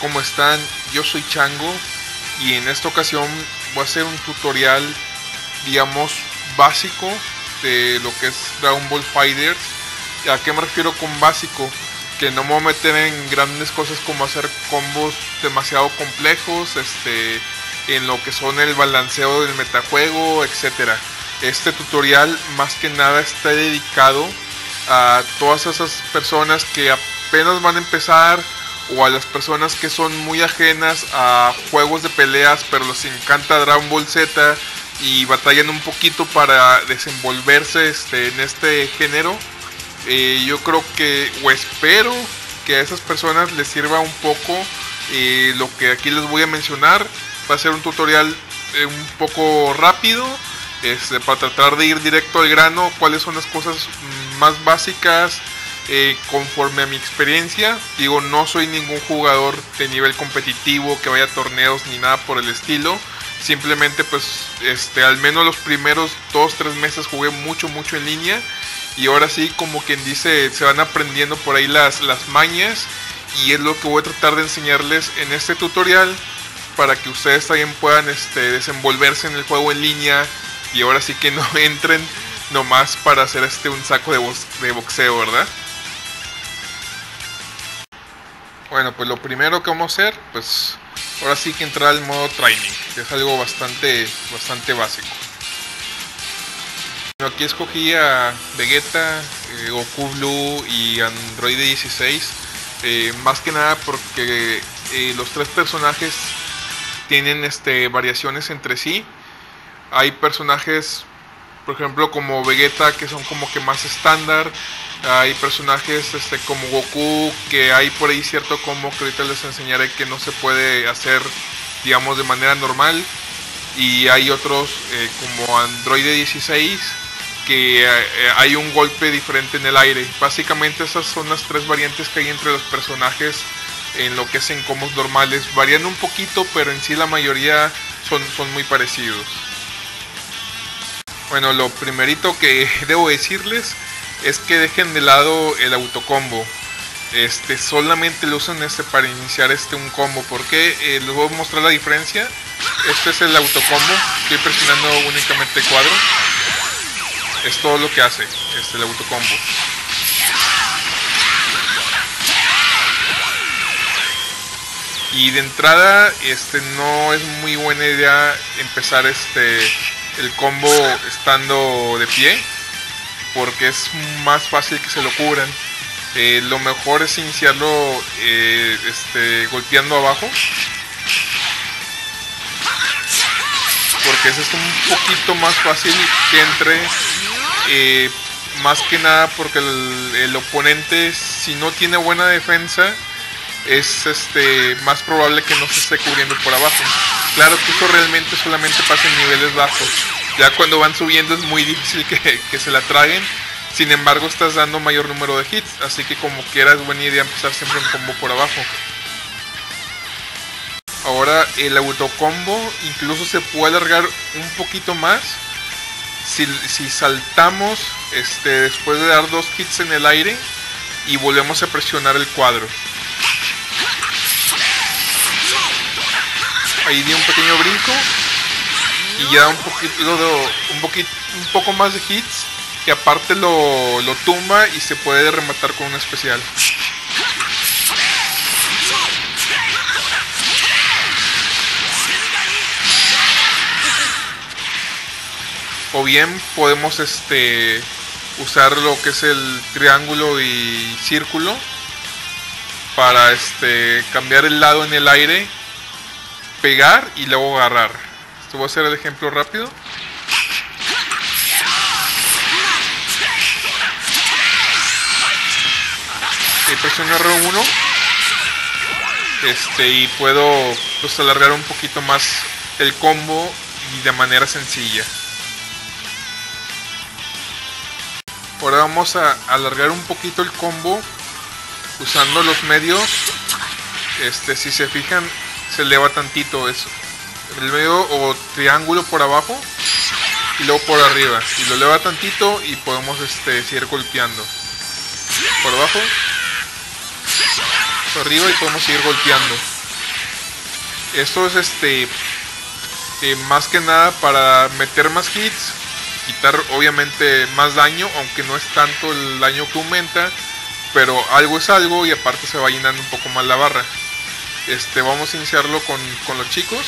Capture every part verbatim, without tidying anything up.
¿cómo están? Yo soy Chango y en esta ocasión voy a hacer un tutorial, digamos, básico de lo que es Dragon Ball FighterZ. ¿A qué me refiero con básico? Que no me voy a meter en grandes cosas como hacer combos demasiado complejos, este, en lo que son el balanceo del metajuego, etcétera. Este tutorial más que nada está dedicado a todas esas personas que apenas van a empezar, o a las personas que son muy ajenas a juegos de peleas pero les encanta Dragon Ball Z y batallan un poquito para desenvolverse este, en este género. Eh, yo creo que, o espero que a esas personas les sirva un poco eh, lo que aquí les voy a mencionar. Va a ser un tutorial eh, un poco rápido, este, para tratar de ir directo al grano, cuáles son las cosas más básicas eh, conforme a mi experiencia. Digo, no soy ningún jugador de nivel competitivo que vaya a torneos ni nada por el estilo. Simplemente pues este, al menos los primeros dos tres meses jugué mucho mucho en línea. Y ahora sí, como quien dice, se van aprendiendo por ahí las, las mañas. Y es lo que voy a tratar de enseñarles en este tutorial, para que ustedes también puedan este, desenvolverse en el juego en línea. Y ahora sí que no entren nomás para hacer este un saco de, de boxeo, ¿verdad? Bueno, pues lo primero que vamos a hacer, pues ahora sí que entrar al modo training, que es algo bastante, bastante básico. Bueno, aquí escogí a Vegeta, eh, Goku Blue y Android dieciséis, eh, más que nada porque eh, los tres personajes tienen este, variaciones entre sí. Hay personajes, por ejemplo, como Vegeta, que son como que más estándar. Hay personajes este, como Goku, que hay por ahí cierto combo que ahorita les enseñaré que no se puede hacer, digamos, de manera normal. Y hay otros eh, como Android dieciséis, que eh, hay un golpe diferente en el aire. Básicamente esas son las tres variantes que hay entre los personajes en lo que es en combos normales. Varían un poquito, pero en sí la mayoría son, son muy parecidos. Bueno, lo primerito que debo decirles es que dejen de lado el autocombo. Este, solamente lo usan este para iniciar este un combo. Porque eh, les voy a mostrar la diferencia. Este es el autocombo. Estoy presionando únicamente cuadro. Es todo lo que hace este, el autocombo. Y de entrada este, no es muy buena idea empezar este, el combo estando de pie, porque es más fácil que se lo cubran. Eh, lo mejor es iniciarlo eh, este, golpeando abajo, porque es un poquito más fácil que entre. Eh, más que nada porque el, el oponente, si no tiene buena defensa, es este más probable que no se esté cubriendo por abajo. Claro que esto realmente solamente pasa en niveles bajos. Ya cuando van subiendo es muy difícil que, que se la traguen. Sin embargo, estás dando mayor número de hits, así que como quiera es buena idea empezar siempre un combo por abajo. Ahora el autocombo incluso se puede alargar un poquito más si, si saltamos este, después de dar dos hits en el aire y volvemos a presionar el cuadro. Ahí di un pequeño brinco y ya un poquito de, un poquito un poco más de hits, que aparte lo, lo tumba y se puede rematar con un especial. O bien podemos este usar lo que es el triángulo y círculo para este cambiar el lado en el aire, pegar y luego agarrar. Esto voy a hacer el ejemplo rápido. Y presiono R uno este, y puedo pues, alargar un poquito más el combo y de manera sencilla. Ahora vamos a alargar un poquito el combo usando los medios. Este, si se fijan, se eleva tantito eso, el medio o triángulo por abajo y luego por arriba, y lo eleva tantito y podemos este, seguir golpeando por abajo, por arriba, y podemos seguir golpeando. Esto es este eh, más que nada para meter más hits, quitar obviamente más daño, aunque no es tanto el daño que aumenta, pero algo es algo y aparte se va llenando un poco más la barra. Este, vamos a iniciarlo con, con los chicos.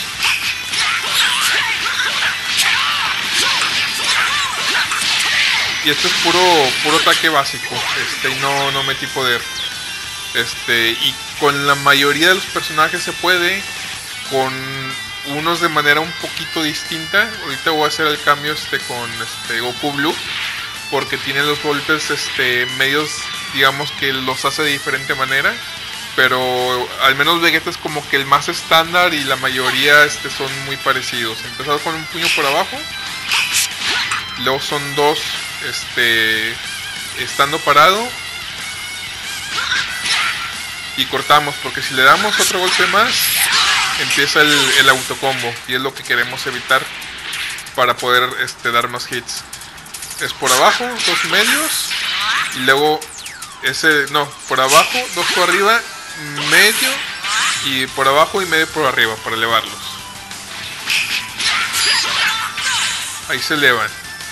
Y esto es puro puro ataque básico, este, y no, no metí poder. Este, y con la mayoría de los personajes se puede, con unos de manera un poquito distinta. Ahorita voy a hacer el cambio este con este Goku Blue, porque tiene los golpes este medios, digamos que los hace de diferente manera, pero al menos Vegeta es como que el más estándar y la mayoría este son muy parecidos. Empezamos con un puño por abajo, luego son dos este estando parado y cortamos, porque si le damos otro golpe más empieza el, el autocombo, y es lo que queremos evitar para poder este, dar más hits. Es por abajo, dos medios, y luego ese, no, por abajo, dos por arriba, medio, y por abajo y medio por arriba para elevarlos. Ahí se elevan.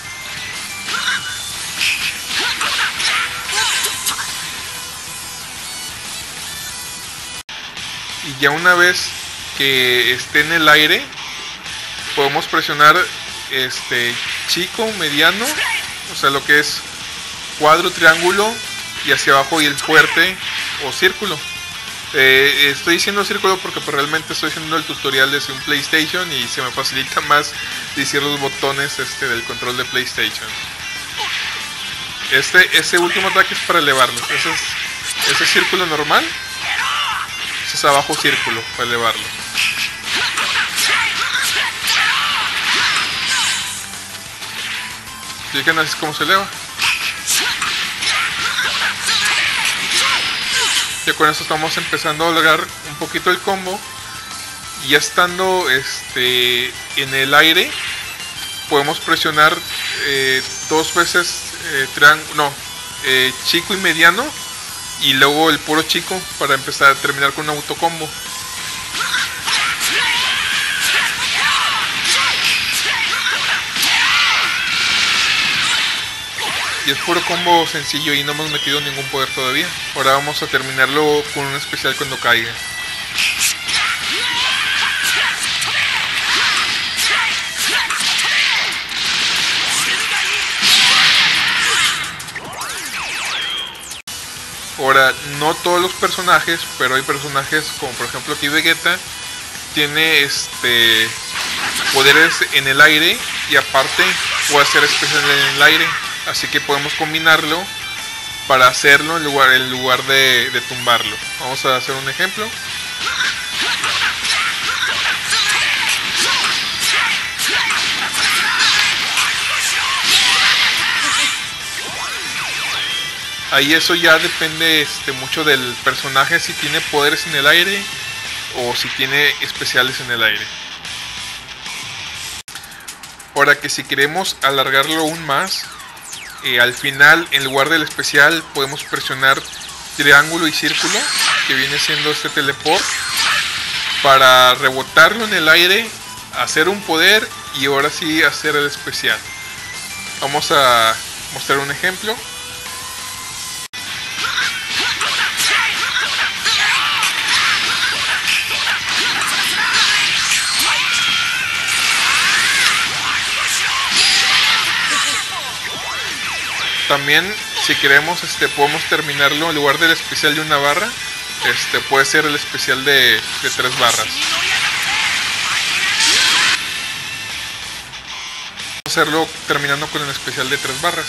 Y ya una vez que esté en el aire, podemos presionar este chico, mediano, o sea lo que es cuadro, triángulo, y hacia abajo y el fuerte o círculo. Eh, estoy diciendo círculo porque pues, realmente estoy haciendo el tutorial desde un PlayStation y se me facilita más decir los botones este, del control de PlayStation. Este, este último ataque es para elevarlos. Ese es, ese es círculo normal. Ese es abajo círculo para elevarlo. Fíjense así es como se eleva. Ya con esto estamos empezando a lograr un poquito el combo. Y ya estando este, en el aire, podemos presionar eh, dos veces eh, triángulo, no, eh, chico y mediano, y luego el puro chico para empezar a terminar con un autocombo. Y es puro combo sencillo y no hemos metido ningún poder todavía. Ahora vamos a terminarlo con un especial cuando caiga. Ahora, no todos los personajes, pero hay personajes como por ejemplo aquí Vegeta, tiene este poderes en el aire y aparte puede hacer especial en el aire. Así que podemos combinarlo para hacerlo en lugar, en lugar de, de tumbarlo. Vamos a hacer un ejemplo. Ahí eso ya depende este, mucho del personaje, si tiene poderes en el aire o si tiene especiales en el aire. Ahora que si queremos alargarlo aún más, Eh, al final en lugar del especial podemos presionar triángulo y círculo, que viene siendo este teleport, para rebotarlo en el aire, hacer un poder y ahora sí hacer el especial. Vamos a mostrar un ejemplo. También si queremos este podemos terminarlo en lugar del especial de una barra, este puede ser el especial de, de tres barras. Vamos a hacerlo terminando con el especial de tres barras.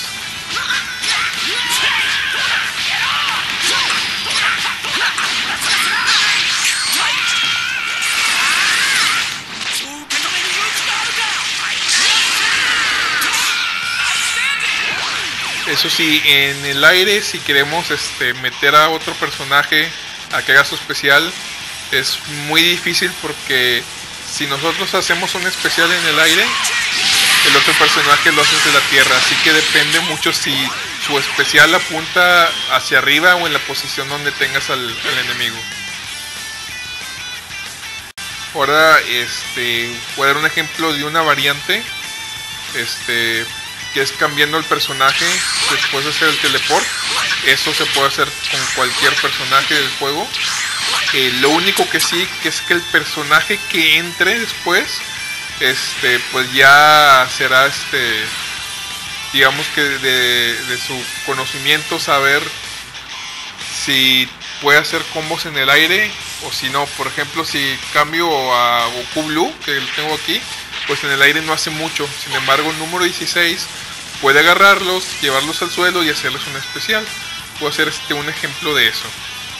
Eso sí, en el aire, si queremos este, meter a otro personaje a que haga su especial, es muy difícil porque si nosotros hacemos un especial en el aire, el otro personaje lo hace desde la tierra. Así que depende mucho si su especial apunta hacia arriba o en la posición donde tengas al, al enemigo. Ahora este, voy a dar un ejemplo de una variante, este, que es cambiando el personaje después de hacer el teleport. Eso se puede hacer con cualquier personaje del juego. Eh, lo único que sí, que es que el personaje que entre después, este, pues ya será, este, digamos que de, de su conocimiento saber si puede hacer combos en el aire o si no. Por ejemplo, si cambio a Goku Blue, que lo tengo aquí, pues en el aire no hace mucho. Sin embargo, el número dieciséis puede agarrarlos, llevarlos al suelo y hacerles un especial. Puedo hacer este un ejemplo de eso.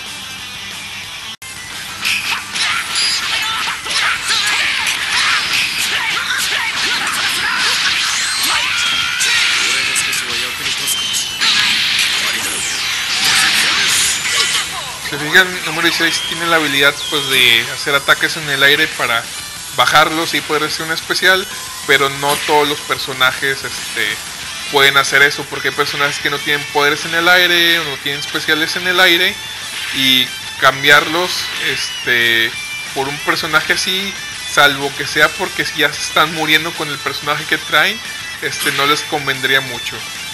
Se fijan, el número dieciséis tiene la habilidad pues de hacer ataques en el aire para bajarlos y poder hacer un especial, pero no todos los personajes este, pueden hacer eso, porque hay personajes que no tienen poderes en el aire o no tienen especiales en el aire, y cambiarlos este, por un personaje así, salvo que sea porque si ya se están muriendo con el personaje que traen, este, no les convendría mucho.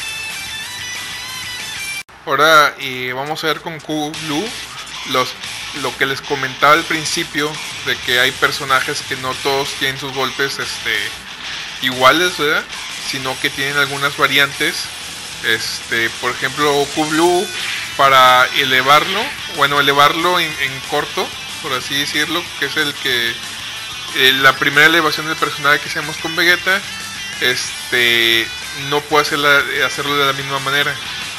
Ahora eh, vamos a ver con Goku Blue los, lo que les comentaba al principio, de que hay personajes que no todos tienen sus golpes este, iguales, ¿verdad? Sino que tienen algunas variantes. Este, por ejemplo, Goku Blue, para elevarlo, bueno, elevarlo en, en corto, por así decirlo, que es el que eh, la primera elevación del personaje que hacemos con Vegeta, este, no puede hacerla, hacerlo de la misma manera.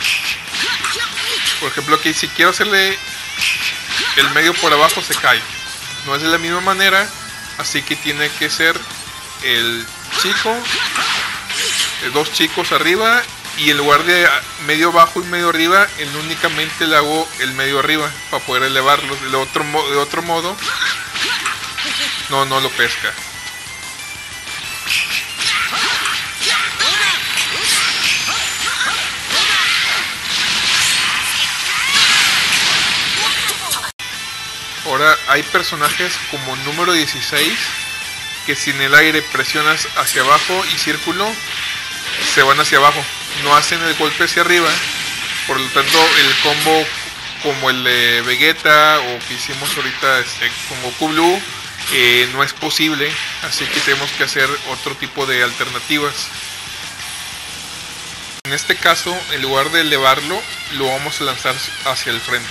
Por ejemplo, aquí si quiero hacerle el medio por abajo, se cae. No es de la misma manera, así que tiene que ser el chico, dos chicos arriba, y en lugar de medio abajo y medio arriba, él únicamente le hago el medio arriba para poder elevarlo. De otro, de otro modo, no, no lo pesca. Ahora hay personajes como número dieciséis que si en el aire presionas hacia abajo y círculo, se van hacia abajo, no hacen el golpe hacia arriba. Por lo tanto, el combo como el de Vegeta o que hicimos ahorita este, con Goku Blue eh, no es posible, así que tenemos que hacer otro tipo de alternativas. En este caso, en lugar de elevarlo, lo vamos a lanzar hacia el frente.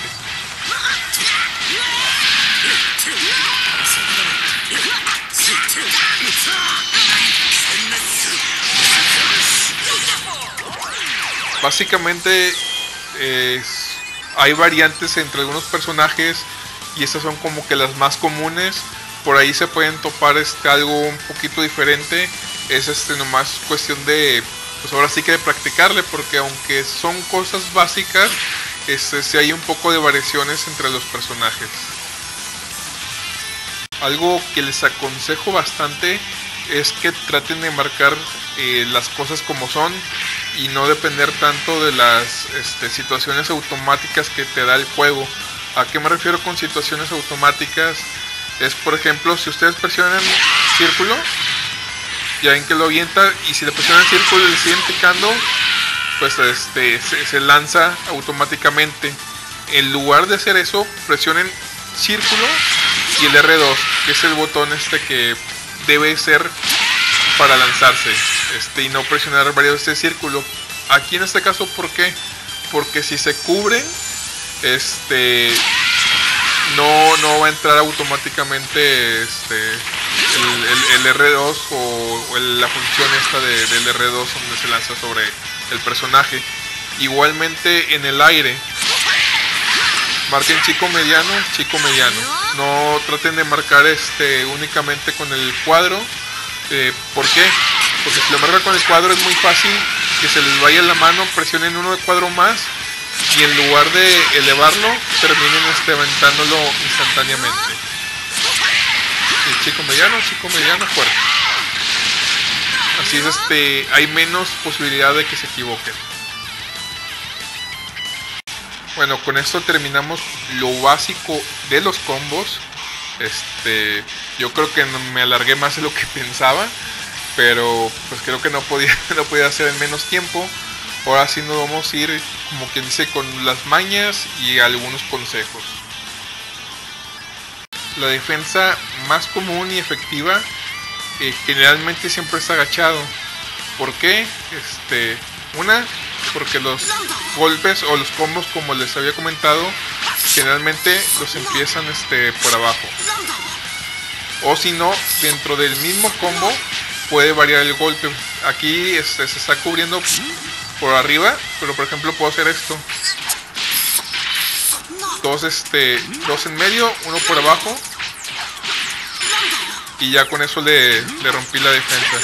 Básicamente eh, hay variantes entre algunos personajes y estas son como que las más comunes. Por ahí se pueden topar este, algo un poquito diferente. Es este nomás cuestión de, pues ahora sí que de practicarle, porque aunque son cosas básicas, este, sí hay un poco de variaciones entre los personajes. Algo que les aconsejo bastante es que traten de marcar eh, las cosas como son y no depender tanto de las este, situaciones automáticas que te da el juego. ¿A qué me refiero con situaciones automáticas? Es, por ejemplo, si ustedes presionan círculo, ya ven que lo avienta, y si le presionan círculo y le siguen picando, pues este, se, se lanza automáticamente. En lugar de hacer eso, presionen círculo y el erre dos, que es el botón este que debe ser para lanzarse, este, y no presionar varias veces círculo. Aquí en este caso, ¿por qué? Porque si se cubren, este, no, no va a entrar automáticamente este, el, el, el erre dos o, o el, la función esta de, del erre dos donde se lanza sobre el personaje. Igualmente en el aire, marquen chico mediano, chico mediano. No traten de marcar este únicamente con el cuadro. Eh, ¿Por qué? Porque si lo marcan con el cuadro es muy fácil que se les vaya la mano, presionen uno de cuadro más y en lugar de elevarlo terminen este, aventándolo instantáneamente. Y chico mediano, chico mediano, fuerte. Así es, este, hay menos posibilidad de que se equivoquen. Bueno, con esto terminamos lo básico de los combos. Este, yo creo que no, me alargué más de lo que pensaba, pero pues creo que no podía, no podía hacer en menos tiempo. Ahora sí nos vamos a ir, como quien dice, con las mañas y algunos consejos. La defensa más común y efectiva eh, generalmente siempre está agachado. ¿Por qué? Este, una, porque los golpes o los combos, como les había comentado, generalmente los empiezan este, por abajo. O si no, dentro del mismo combo puede variar el golpe. Aquí este, se está cubriendo por arriba, pero por ejemplo puedo hacer esto. Dos, este, dos en medio, uno por abajo. Y ya con eso le, le rompí la defensa.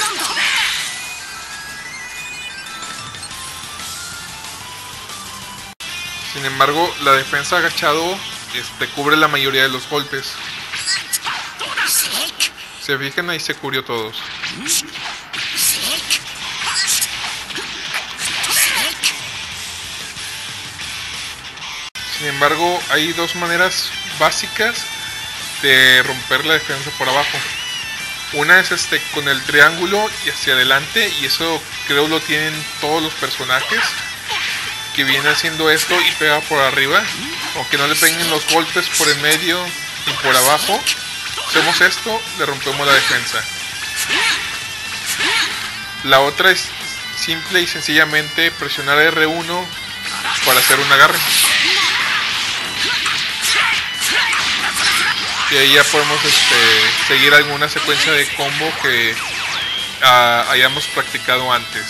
Sin embargo, la defensa agachado este, cubre la mayoría de los golpes. Se fijan, ahí se cubrió todos. Sin embargo, hay dos maneras básicas de romper la defensa por abajo. Una es este con el triángulo y hacia adelante, y eso creo lo tienen todos los personajes, que viene haciendo esto y pega por arriba, aunque no le peguen los golpes por el medio y por abajo. Hacemos esto, le rompemos la defensa. La otra es simple y sencillamente presionar erre uno para hacer un agarre. Y ahí ya podemos este, seguir alguna secuencia de combo que uh, hayamos practicado antes.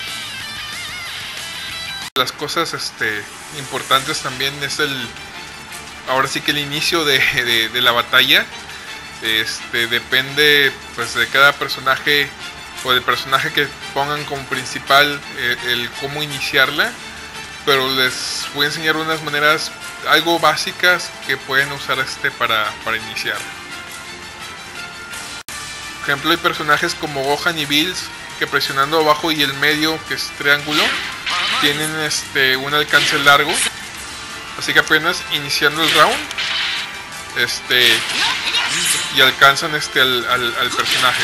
Las cosas este, importantes también es el, ahora sí que el inicio de, de, de la batalla. Este, depende pues de cada personaje o del personaje que pongan como principal eh, el cómo iniciarla, pero les voy a enseñar unas maneras algo básicas que pueden usar este para, para iniciar. Por ejemplo, hay personajes como Gohan y Bills que presionando abajo y el medio, que es triángulo, tienen este un alcance largo, así que apenas iniciando el round este y alcanzan este al, al, al personaje.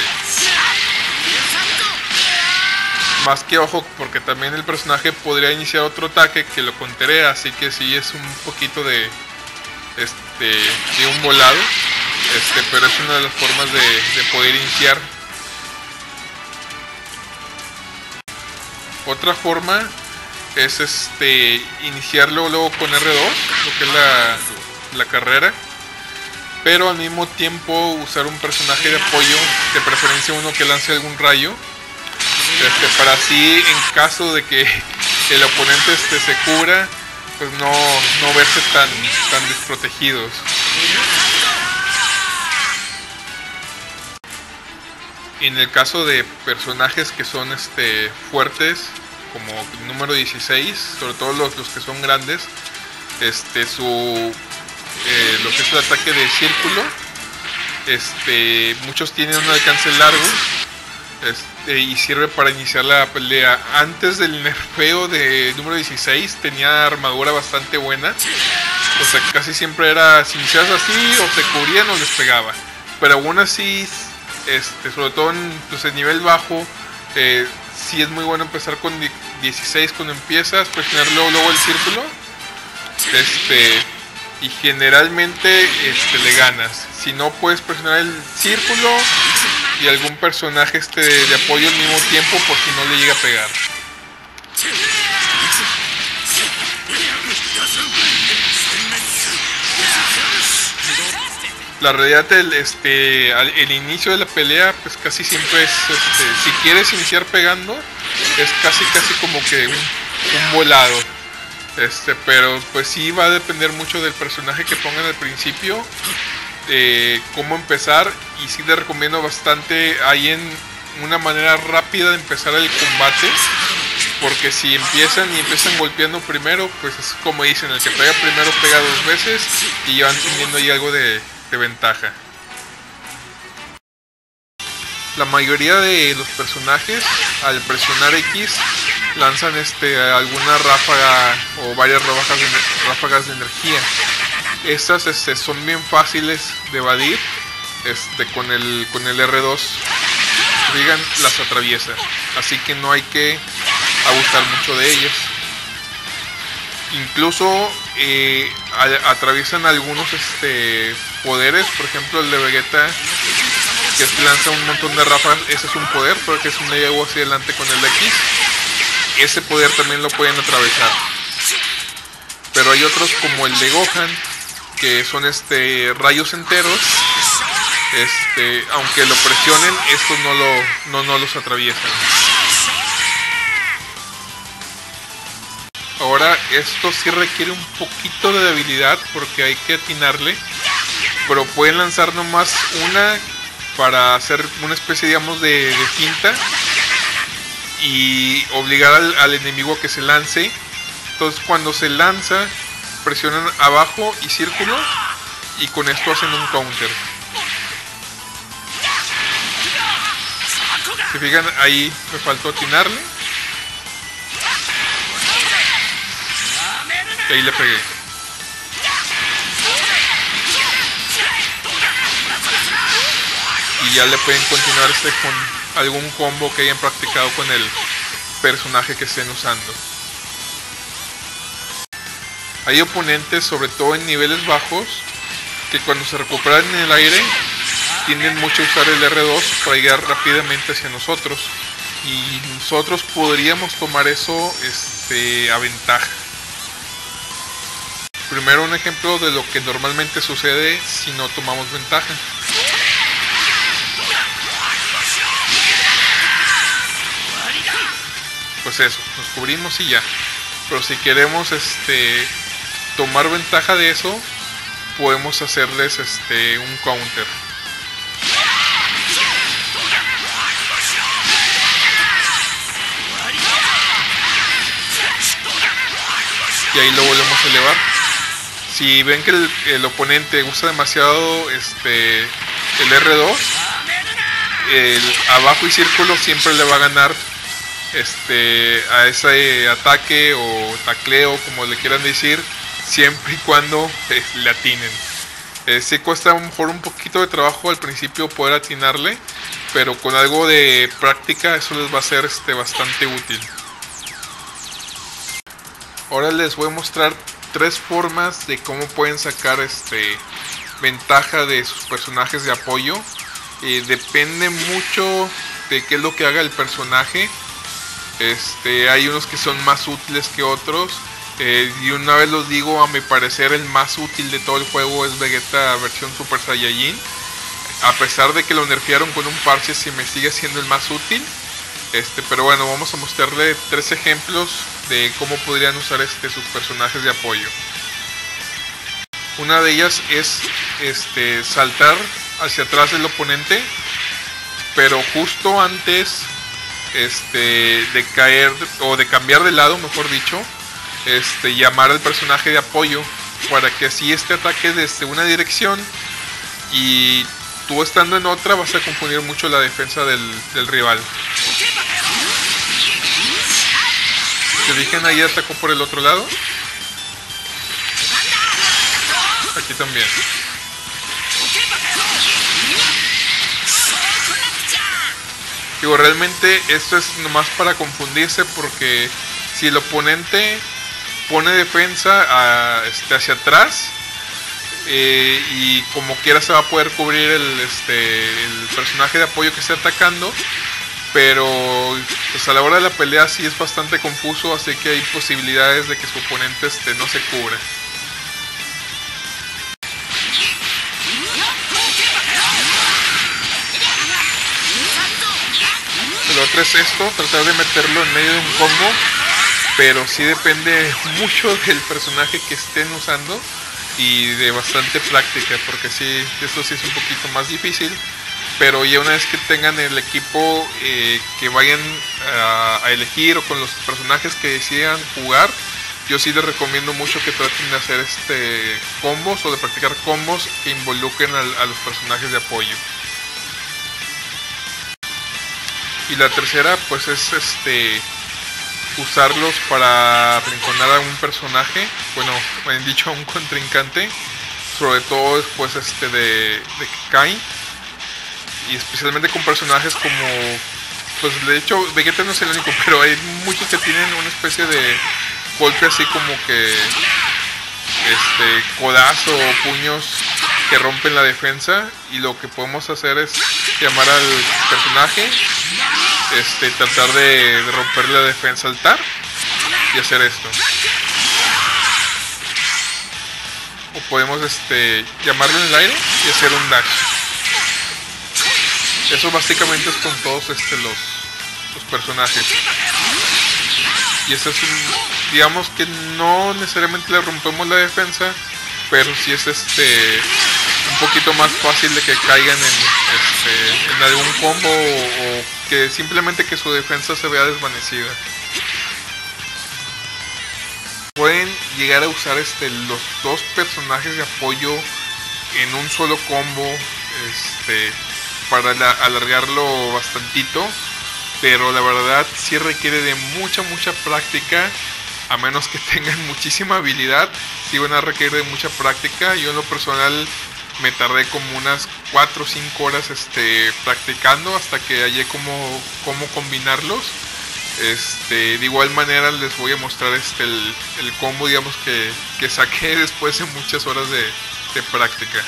Más que ojo, porque también el personaje podría iniciar otro ataque que lo conterea, así que sí es un poquito de este de un volado, este pero es una de las formas de, de poder iniciar. Otra forma es este iniciarlo luego con erre dos, lo que es la, la carrera, pero al mismo tiempo usar un personaje de apoyo, de preferencia uno que lance algún rayo, este, para así en caso de que el oponente este, se cubra, pues no, no verse tan, tan desprotegidos. En el caso de personajes que son este, fuertes, como número dieciséis, sobre todo los, los que son grandes, este, su, eh, lo que es el ataque de círculo, este, muchos tienen un alcance largo, este, y sirve para iniciar la pelea. Antes del nerfeo de número dieciséis tenía armadura bastante buena, o sea casi siempre era, si iniciabas así o se cubrían o les pegaba, pero aún así, este, sobre todo en pues, el nivel bajo, eh, sí es muy bueno empezar con dieciséis cuando empiezas, presionar luego, luego el círculo, este, y generalmente este, le ganas. Si no, puedes presionar el círculo y algún personaje este de, de apoyo al mismo tiempo, por si no le llega a pegar. La realidad, el, este, al, el inicio de la pelea, pues casi siempre es, este, si quieres iniciar pegando, es casi casi como que un, un volado. Este, pero pues sí va a depender mucho del personaje que pongan al principio, eh, cómo empezar, y sí les recomiendo bastante ahí en una manera rápida de empezar el combate, porque si empiezan y empiezan golpeando primero, pues es como dicen, el que pega primero pega dos veces y ya van teniendo ahí algo de de ventaja. La mayoría de los personajes al presionar X lanzan este alguna ráfaga o varias ráfagas de, ráfagas de energía. Estas este, son bien fáciles de evadir, este, con el con el R dos, digan, las atraviesa, así que no hay que abusar mucho de ellas. Incluso eh, a, atraviesan algunos este, poderes, por ejemplo el de Vegeta, que lanza un montón de ráfagas. Ese es un poder, porque es un llego hacia adelante con el X. Ese poder también lo pueden atravesar. Pero hay otros como el de Gohan, que son este rayos enteros. Este, aunque lo presionen, estos no lo no, no los atraviesan. Ahora, esto sí requiere un poquito de habilidad, porque hay que atinarle. Pero pueden lanzar nomás una para hacer una especie, digamos, de, de finta y obligar al, al enemigo a que se lance. Entonces, cuando se lanza, presionan abajo y círculo, y con esto hacen un counter. Se fijan, ahí me faltó atinarle. Y ahí le pegué. Y ya le pueden continuar este con algún combo que hayan practicado con el personaje que estén usando. Hay oponentes, sobre todo en niveles bajos, que cuando se recuperan en el aire tienden mucho a usar el R dos para llegar rápidamente hacia nosotros, y nosotros podríamos tomar eso este, a ventaja. Primero, un ejemplo de lo que normalmente sucede si no tomamos ventaja. Pues eso, nos cubrimos y ya. Pero si queremos este tomar ventaja de eso, podemos hacerles este un counter. Y ahí lo volvemos a elevar. Si ven que el, el oponente usa demasiado este el R dos, el abajo y círculo siempre le va a ganar este a ese ataque o tacleo, como le quieran decir, siempre y cuando eh, le atinen. Eh, sí cuesta a lo mejor un poquito de trabajo al principio poder atinarle, pero con algo de práctica eso les va a ser este bastante útil. Ahora les voy a mostrar tres formas de cómo pueden sacar este ventaja de sus personajes de apoyo. Eh, depende mucho de qué es lo que haga el personaje. Este, hay unos que son más útiles que otros. Eh, y una vez los digo, a mi parecer el más útil de todo el juego es Vegeta versión Super Saiyajin. A pesar de que lo nerfearon con un parche, sí me sigue siendo el más útil. Este, pero bueno, vamos a mostrarle tres ejemplos de cómo podrían usar este, sus personajes de apoyo. Una de ellas es este, saltar hacia atrás del oponente, pero justo antes este, de caer o de cambiar de lado, mejor dicho, este, llamar al personaje de apoyo para que así este ataque desde una dirección y tú estando en otra vas a confundir mucho la defensa del, del rival. ¿Se fijan? Ahí atacó por el otro lado. Aquí también. Digo, realmente esto es nomás para confundirse, porque si el oponente pone defensa a, este, hacia atrás, eh, y como quiera se va a poder cubrir el, este, el personaje de apoyo que esté atacando, pero pues a la hora de la pelea sí es bastante confuso, así que hay posibilidades de que su oponente este, no se cubra. Lo otro es esto, tratar de meterlo en medio de un combo, pero sí depende mucho del personaje que estén usando y de bastante práctica, porque sí, esto sí es un poquito más difícil. Pero ya una vez que tengan el equipo eh, que vayan a, a elegir, o con los personajes que decidan jugar, yo sí les recomiendo mucho que traten de hacer este combos o de practicar combos que involucren a, a los personajes de apoyo. Y la tercera pues es este usarlos para arrinconar a un personaje, bueno, bien dicho, a un contrincante, sobre todo después este de, de que caen. y especialmente con personajes como, pues de hecho Vegeta no es el único, pero hay muchos que tienen una especie de golpe así como que este codazo o puños que rompen la defensa, y lo que podemos hacer es llamar al personaje, este tratar de, de romper la defensa, saltar y hacer esto. O podemos este llamarlo en el aire y hacer un dash. Eso básicamente es con todos este los, los personajes. Y eso es un, digamos que no necesariamente le rompemos la defensa, pero sí es este un poquito más fácil de que caigan en, este, en algún combo, o, o que simplemente que su defensa se vea desvanecida. Pueden llegar a usar este los dos personajes de apoyo en un solo combo, este para la, alargarlo bastantito, pero la verdad sí requiere de mucha mucha práctica, a menos que tengan muchísima habilidad. Sí van a requerir de mucha práctica. Yo en lo personal me tardé como unas cuatro o cinco horas este practicando hasta que hallé cómo, cómo combinarlos. Este, de igual manera les voy a mostrar este el, el combo, digamos, que, que saqué después de muchas horas de, de práctica.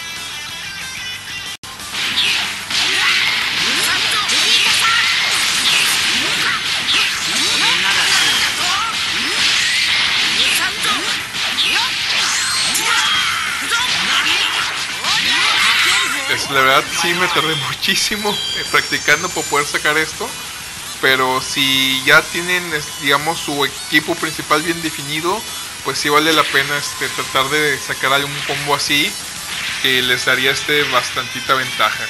Es, la verdad sí me tardé muchísimo practicando para poder sacar esto. Pero si ya tienen, digamos, su equipo principal bien definido, pues sí vale la pena este, tratar de sacar algún combo así, que les daría este bastantita ventaja.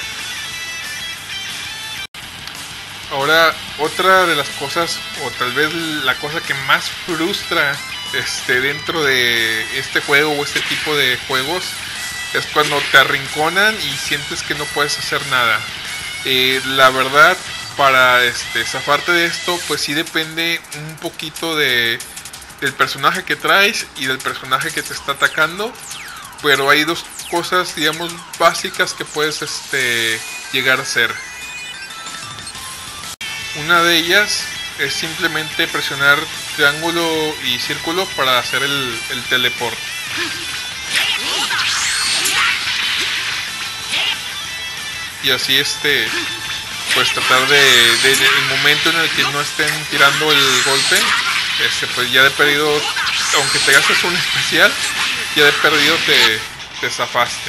Ahora, otra de las cosas, o tal vez la cosa que más frustra este, dentro de este juego o este tipo de juegos, es cuando te arrinconan y sientes que no puedes hacer nada. Eh, la verdad, para este, zafarte de esto, pues sí depende un poquito de, del personaje que traes y del personaje que te está atacando. Pero hay dos cosas, digamos, básicas que puedes este, llegar a hacer. Una de ellas es simplemente presionar triángulo y círculo para hacer el, el teleport. Y así este... pues tratar de, de, de el momento en el que no estén tirando el golpe, este pues ya de perdido, aunque te gastes un especial, ya de perdido te, te zafaste.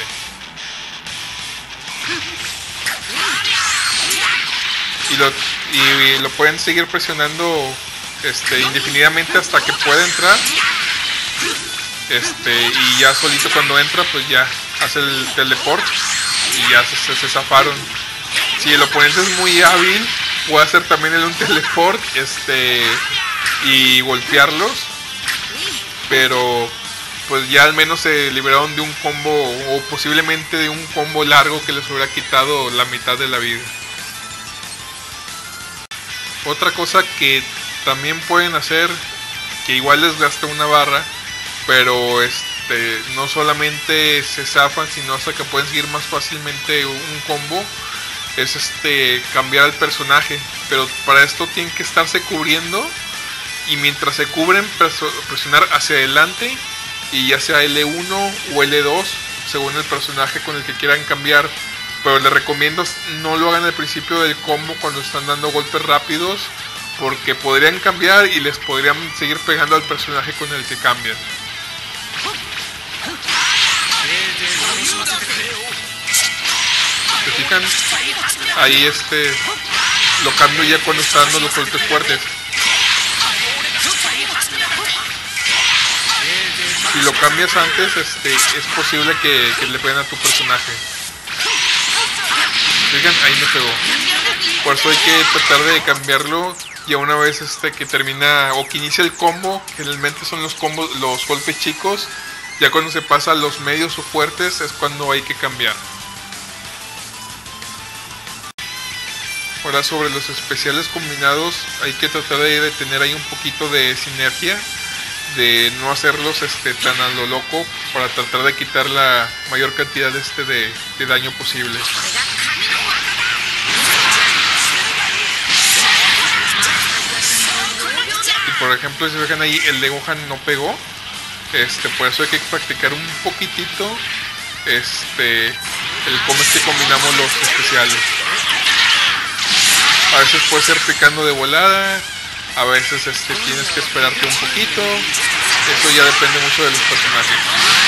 Y lo, y lo pueden seguir presionando este indefinidamente hasta que pueda entrar. Este, y ya solito cuando entra, pues ya hace el teleport y ya se, se, se zafaron. Si el oponente es muy hábil, puede hacer también el un teleport este y golpearlos, pero pues ya al menos se liberaron de un combo, o posiblemente de un combo largo que les hubiera quitado la mitad de la vida. Otra cosa que también pueden hacer, que igual les gasta una barra, pero este no solamente se zafan, sino hasta que pueden seguir más fácilmente un combo, es este cambiar al personaje. Pero para esto tienen que estarse cubriendo, y mientras se cubren presionar hacia adelante, y ya sea L uno o L dos según el personaje con el que quieran cambiar. Pero les recomiendo no lo hagan al principio del combo cuando están dando golpes rápidos, porque podrían cambiar y les podrían seguir pegando al personaje con el que cambian. ¿Se fijan? Ahí este lo cambio ya cuando está dando los golpes fuertes. Si lo cambias antes, este es posible que, que le peguen a tu personaje. Fijan, ahí me pegó. Por eso hay que tratar de cambiarlo ya una vez este que termina o que inicia el combo. Generalmente son los combos, los golpes chicos. Ya cuando se pasa a los medios o fuertes es cuando hay que cambiar. Ahora, sobre los especiales combinados, hay que tratar de, de tener ahí un poquito de sinergia, de no hacerlos este tan a lo loco, para tratar de quitar la mayor cantidad de este de, de daño posible. por ejemplo, si se fijan ahí, el de Gohan no pegó. Este, por eso hay que practicar un poquitito este, el cómo es que combinamos los especiales. A veces puede ser picando de volada, a veces este, tienes que esperarte un poquito. Eso ya depende mucho de los personajes.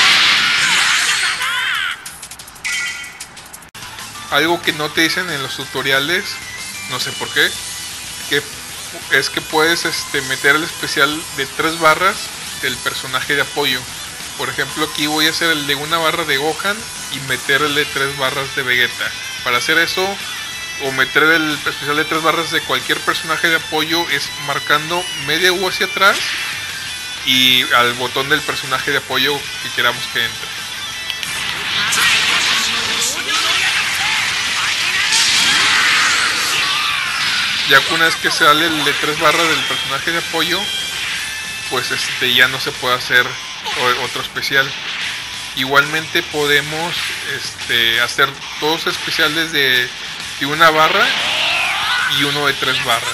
Algo que no te dicen en los tutoriales, no sé por qué, que es que puedes este, meter el especial de tres barras del personaje de apoyo. Por ejemplo, aquí voy a hacer el de una barra de Gohan y meterle tres barras de Vegeta. Para hacer eso, o meter el especial de tres barras de cualquier personaje de apoyo, es marcando media U hacia atrás y al botón del personaje de apoyo que queramos que entre. Ya que una vez que sale el de tres barras del personaje de apoyo, pues este ya no se puede hacer otro especial. Igualmente podemos este, hacer dos especiales de, de una barra y uno de tres barras.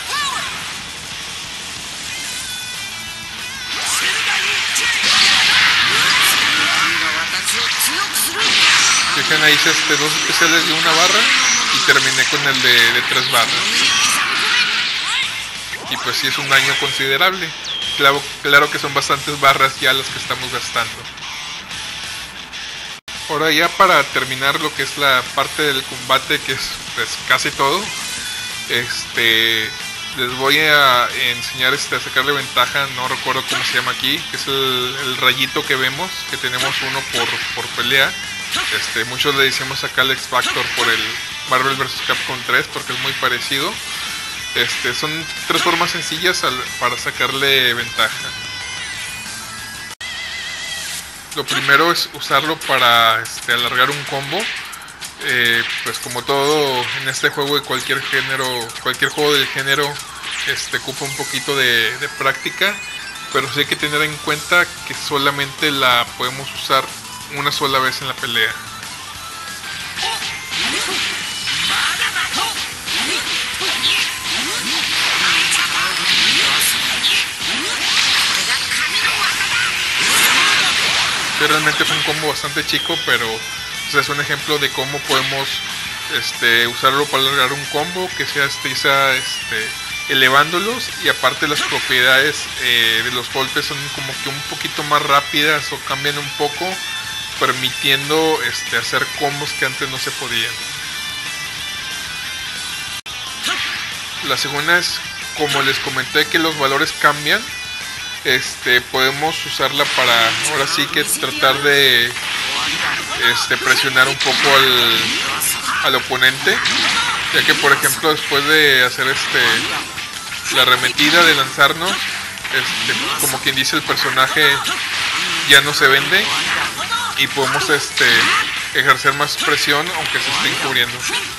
Fíjense, ahí hice este, dos especiales de una barra y terminé con el de, de tres barras. Y pues sí, es un daño considerable. Claro, claro que son bastantes barras ya las que estamos gastando. Ahora ya para terminar lo que es la parte del combate, que es pues casi todo, este les voy a enseñar este, a sacarle ventaja. No recuerdo cómo se llama aquí, que es el, el rayito que vemos, que tenemos uno por, por pelea. Este, muchos le decimos acá el X Factor por el Marvel versus. Capcom tres, porque es muy parecido. Este, son tres formas sencillas al, para sacarle ventaja. Lo primero es usarlo para este, alargar un combo. Eh, pues como todo en este juego de cualquier género, cualquier juego del género, este, ocupa un poquito de, de práctica. Pero sí hay que tener en cuenta que solamente la podemos usar una sola vez en la pelea. Realmente fue un combo bastante chico, pero o sea, es un ejemplo de cómo podemos este, usarlo para alargar un combo, que sea, este, sea este, elevándolos, y aparte las propiedades eh, de los golpes son como que un poquito más rápidas o cambian un poco, permitiendo este, hacer combos que antes no se podían. La segunda es, como les comenté, que los valores cambian. Este, podemos usarla para ahora sí que tratar de este, presionar un poco al, al oponente, ya que por ejemplo después de hacer este la arremetida, de lanzarnos, este, como quien dice, el personaje ya no se vende y podemos este, ejercer más presión aunque se esté encubriendo.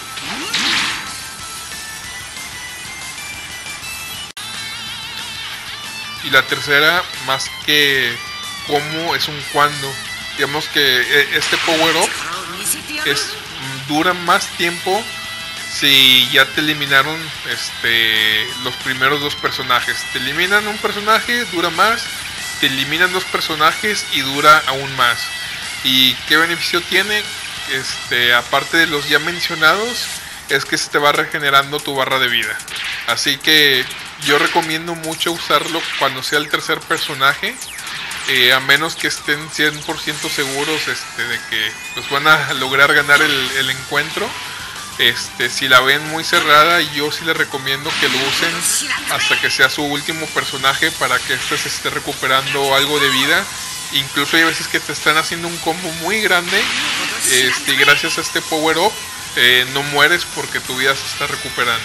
Y la tercera, más que cómo, es un cuándo. Digamos que este power up es, dura más tiempo si ya te eliminaron este, los primeros dos personajes. Te eliminan un personaje, dura más. Te eliminan dos personajes y dura aún más. ¿Y qué beneficio tiene? Este, aparte de los ya mencionados, es que se te va regenerando tu barra de vida. Así que yo recomiendo mucho usarlo cuando sea el tercer personaje, eh, a menos que estén cien por ciento seguros este, de que pues, van a lograr ganar el, el encuentro. Este, si la ven muy cerrada, yo sí les recomiendo que lo usen hasta que sea su último personaje, para que este se esté recuperando algo de vida. Incluso hay veces que te están haciendo un combo muy grande, este, y gracias a este power up eh, no mueres porque tu vida se está recuperando.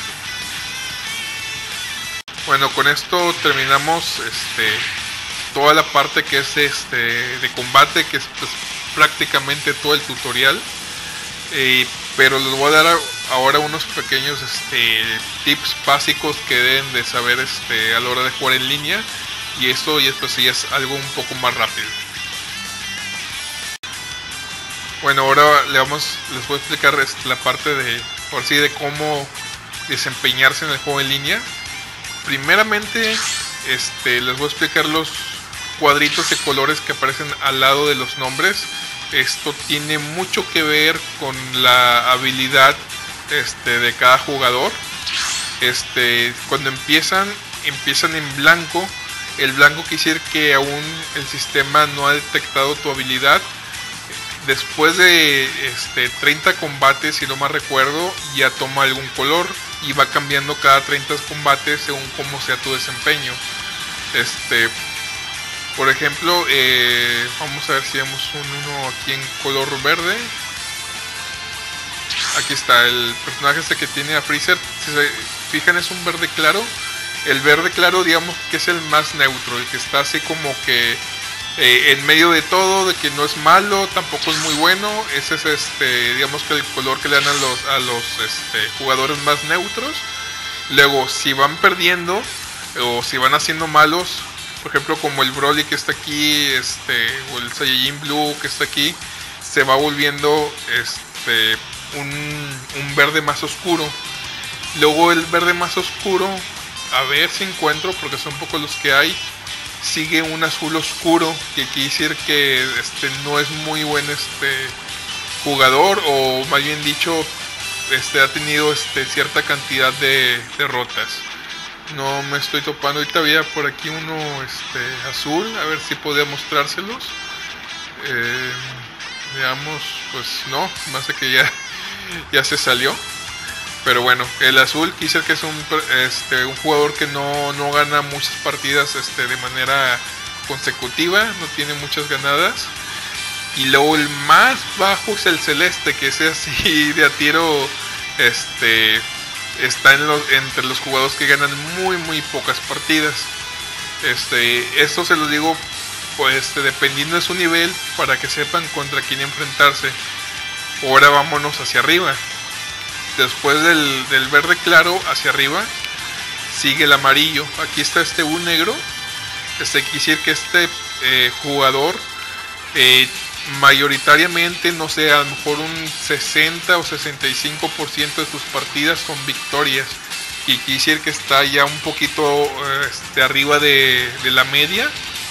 Bueno, con esto terminamos este, toda la parte que es este, de combate, que es pues, prácticamente todo el tutorial. Eh, pero les voy a dar ahora unos pequeños este, tips básicos que deben de saber este, a la hora de jugar en línea. Y esto ya, pues, ya es algo un poco más rápido. Bueno, ahora le vamos, les voy a explicar este, la parte de, por sí, de cómo desempeñarse en el juego en línea. Primeramente, este, les voy a explicar los cuadritos de colores que aparecen al lado de los nombres. Esto tiene mucho que ver con la habilidad este, de cada jugador. Este, cuando empiezan, empiezan en blanco. El blanco quiere decir que aún el sistema no ha detectado tu habilidad. Después de este, treinta combates, si no mal recuerdo, ya toma algún color y va cambiando cada treinta combates según cómo sea tu desempeño. Este, por ejemplo, eh, vamos a ver si vemos un uno aquí en color verde. Aquí está el personaje este que tiene a Freezer. Si se fijan, es un verde claro. El verde claro, digamos que es el más neutro, el que está así como que eh, en medio de todo, de que no es malo, tampoco es muy bueno. Ese es este, digamos que el color que le dan a los, a los este, jugadores más neutros. Luego, si van perdiendo o si van haciendo malos, por ejemplo como el Broly que está aquí, este, o el Saiyajin Blue que está aquí, se va volviendo este, un, un verde más oscuro. Luego el verde más oscuro, a ver si encuentro, porque son pocos los que hay, sigue un azul oscuro, que quiere decir que este no es muy buen este jugador, o más bien dicho, este ha tenido este cierta cantidad de derrotas. No me estoy topando, ahorita había por aquí uno este azul, a ver si podía mostrárselos. Eh, veamos, pues no, más de que ya, ya se salió. Pero bueno, el azul quise que es un, este, un jugador que no, no gana muchas partidas este, de manera consecutiva, no tiene muchas ganadas. Y luego el más bajo es el celeste, que es así de a tiro, este, está en los, entre los jugadores que ganan muy muy pocas partidas. Este, esto se lo digo pues este, dependiendo de su nivel, para que sepan contra quién enfrentarse. Ahora vámonos hacia arriba. Después del, del verde claro hacia arriba sigue el amarillo. Aquí está este U negro. Este quiere decir que este eh, jugador eh, mayoritariamente, no sé, a lo mejor un sesenta o sesenta y cinco por ciento de sus partidas son victorias. Y quiere decir que está ya un poquito eh, este, arriba de, de la media.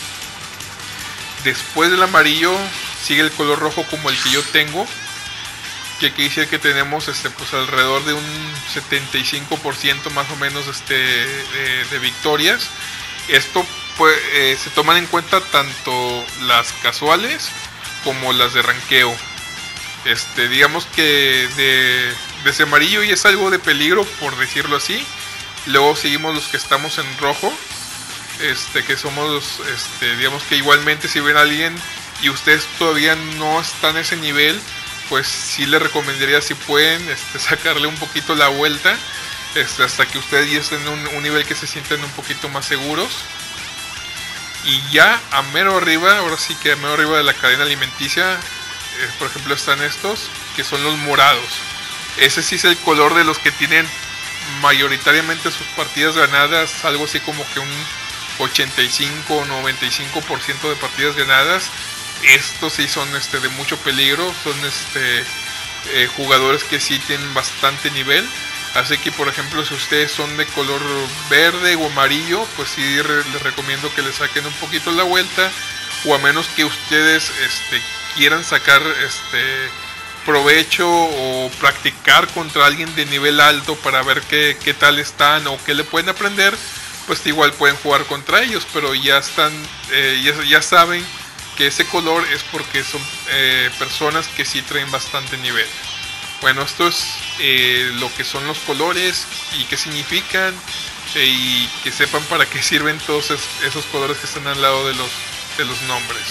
Después del amarillo sigue el color rojo como el que yo tengo, que quiere decir que tenemos este pues alrededor de un setenta y cinco por ciento más o menos este de, de victorias. Esto pues eh, se toman en cuenta tanto las casuales como las de ranqueo. Este digamos que de, de ese amarillo y es algo de peligro, por decirlo así. Luego seguimos los que estamos en rojo, este que somos los, este digamos que igualmente si ven a alguien y ustedes todavía no están en ese nivel, pues sí les recomendaría, si pueden, este, sacarle un poquito la vuelta, este, hasta que ustedes ya estén en un, un nivel que se sienten un poquito más seguros. Y ya a mero arriba, ahora sí que a mero arriba de la cadena alimenticia, eh, por ejemplo están estos, que son los morados. Ese sí es el color de los que tienen mayoritariamente sus partidas ganadas, algo así como que un ochenta y cinco o noventa y cinco por ciento de partidas ganadas. Estos sí son este de mucho peligro, son este eh, jugadores que sí tienen bastante nivel. Así que por ejemplo, si ustedes son de color verde o amarillo, pues sí re les recomiendo que le saquen un poquito la vuelta, o a menos que ustedes este, quieran sacar este provecho o practicar contra alguien de nivel alto para ver qué, qué tal están o qué le pueden aprender, pues igual pueden jugar contra ellos, pero ya están, eh, ya, ya saben que ese color es porque son eh, personas que sí traen bastante nivel. Bueno, esto es eh, lo que son los colores y qué significan, eh, y que sepan para qué sirven todos es, esos colores que están al lado de los, de los nombres.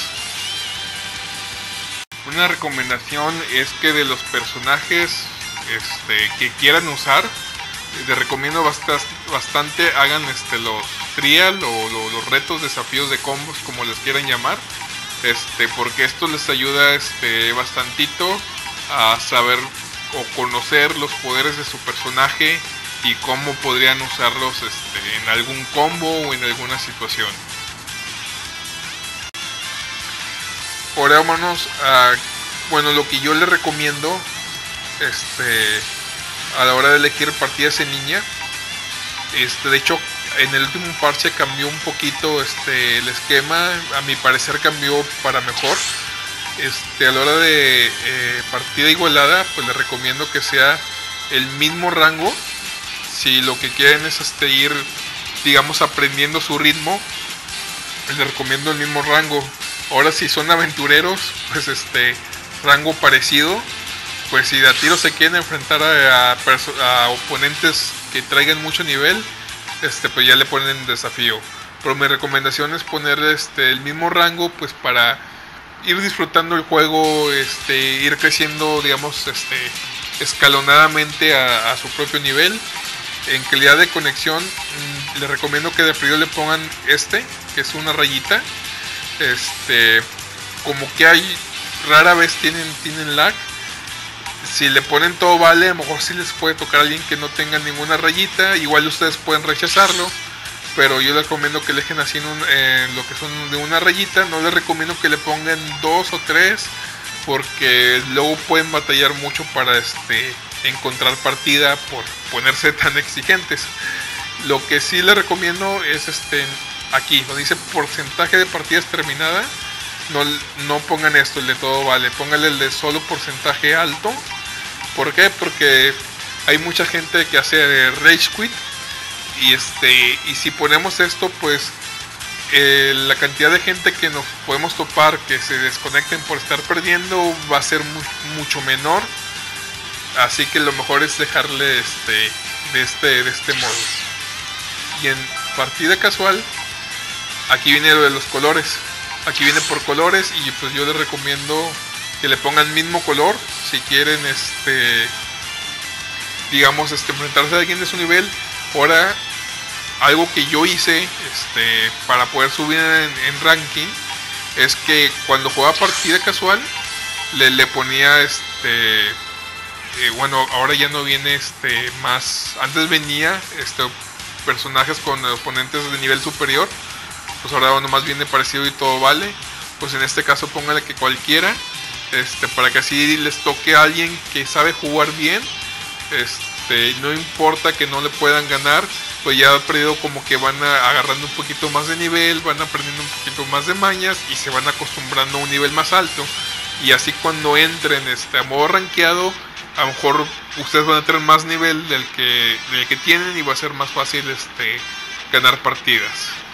Una recomendación es que de los personajes este, que quieran usar, les recomiendo bastante, bastante hagan este, los trial o lo, los retos, desafíos de combos, como les quieran llamar. Este, porque esto les ayuda este, bastantito a saber o conocer los poderes de su personaje y cómo podrían usarlos este, en algún combo o en alguna situación. Ahora vámonos a, bueno, lo que yo les recomiendo este, a la hora de elegir partidas en línea. Este, de hecho, en el último parche cambió un poquito este el esquema, a mi parecer cambió para mejor. Este, a la hora de eh, partida igualada, pues les recomiendo que sea el mismo rango. Si lo que quieren es este, ir, digamos, aprendiendo su ritmo, les recomiendo el mismo rango. Ahora si son aventureros, pues este rango parecido. Pues si de a tiro se quieren enfrentar a, a, a oponentes que traigan mucho nivel, este pues ya le ponen desafío. Pero mi recomendación es poner este el mismo rango, pues para ir disfrutando el juego, este ir creciendo, digamos, este escalonadamente a, a su propio nivel. En calidad de conexión, mmm, les recomiendo que de primero le pongan este, que es una rayita. Este, como que hay, rara vez tienen, tienen lag. Si le ponen todo vale, a lo mejor sí les puede tocar a alguien que no tenga ninguna rayita. Igual ustedes pueden rechazarlo, pero yo les recomiendo que le dejen así en, un, en lo que son de una rayita. No les recomiendo que le pongan dos o tres, porque luego pueden batallar mucho para este encontrar partida por ponerse tan exigentes. Lo que sí les recomiendo es este aquí donde dice porcentaje de partidas terminada, no, no pongan esto, el de todo vale, pónganle el de solo porcentaje alto. ¿Por qué? Porque hay mucha gente que hace rage quit, y este y si ponemos esto, pues eh, la cantidad de gente que nos podemos topar que se desconecten por estar perdiendo va a ser mu mucho menor. Así que lo mejor es dejarle este de este de este modo. Y en partida casual, aquí viene lo de los colores. Aquí viene por colores, y pues yo les recomiendo que le pongan el mismo color si quieren este digamos este enfrentarse a alguien de su nivel. Ahora, algo que yo hice este para poder subir en, en ranking es que cuando jugaba partida casual le, le ponía este eh, bueno, ahora ya no viene este más, antes venía este personajes con oponentes de nivel superior, pues ahora nomás viene parecido y todo vale. Pues en este caso póngale que cualquiera, este para que así les toque a alguien que sabe jugar bien. Este no importa que no le puedan ganar, pues ya ha perdido, como que van a, agarrando un poquito más de nivel, van aprendiendo un poquito más de mañas y se van acostumbrando a un nivel más alto. Y así cuando entren este a modo rankeado, a lo mejor ustedes van a tener más nivel del que, del que tienen, y va a ser más fácil este ganar partidas.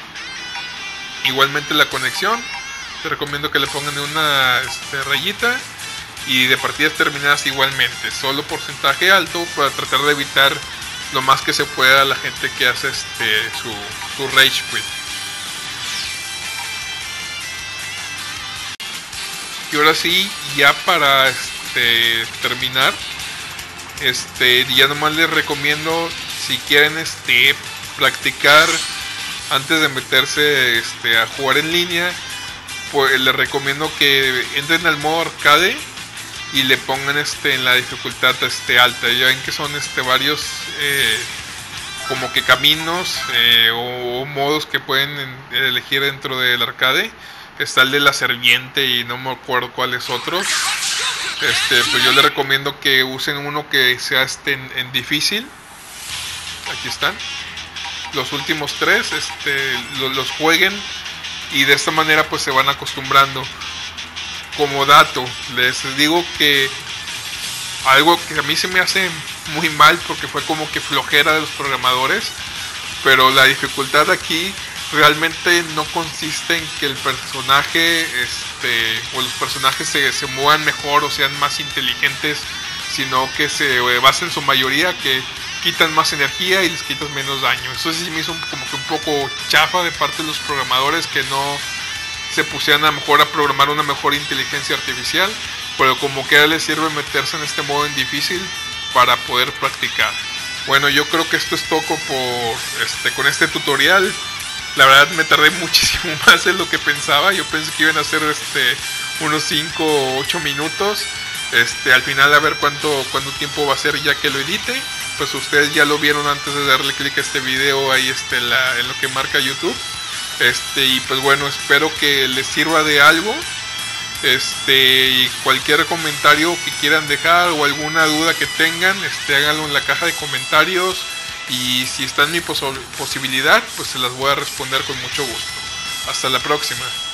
Igualmente la conexión, te recomiendo que le pongan una este, rayita, y de partidas terminadas igualmente, solo porcentaje alto, para tratar de evitar lo más que se pueda a la gente que hace este su, su rage quit. Y ahora sí, ya para este terminar, este ya nomás les recomiendo, si quieren este practicar antes de meterse este a jugar en línea, pues les recomiendo que entren al modo arcade y le pongan este en la dificultad este alta. Ya ven que son este varios eh, como que caminos eh, o, o modos que pueden elegir dentro del arcade. Está el de la serpiente y no me acuerdo cuáles otros. Este, pues yo les recomiendo que usen uno que sea este en, en difícil. Aquí están. Los últimos tres, este, los, los jueguen, y de esta manera pues se van acostumbrando. Como dato, les digo que algo que a mí se me hace muy mal, porque fue como que flojera de los programadores, pero la dificultad aquí realmente no consiste en que el personaje este o los personajes se, se muevan mejor o sean más inteligentes, sino que se basa en su mayoría que quitan más energía y les quitas menos daño. Eso sí me hizo como que un poco chafa de parte de los programadores, que no se pusieran a lo mejor a programar una mejor inteligencia artificial, pero como que les sirve meterse en este modo en difícil para poder practicar. Bueno, yo creo que esto es todo por este con este tutorial. La verdad me tardé muchísimo más de lo que pensaba. Yo pensé que iban a ser este unos cinco o ocho minutos. Este, al final a ver cuánto, cuánto tiempo va a ser ya que lo edite. Pues ustedes ya lo vieron antes de darle clic a este video ahí este, la, en lo que marca YouTube. Este, y pues bueno, espero que les sirva de algo. Este, y cualquier comentario que quieran dejar o alguna duda que tengan, este, háganlo en la caja de comentarios. y si está en mi poso- posibilidad, pues se las voy a responder con mucho gusto. Hasta la próxima.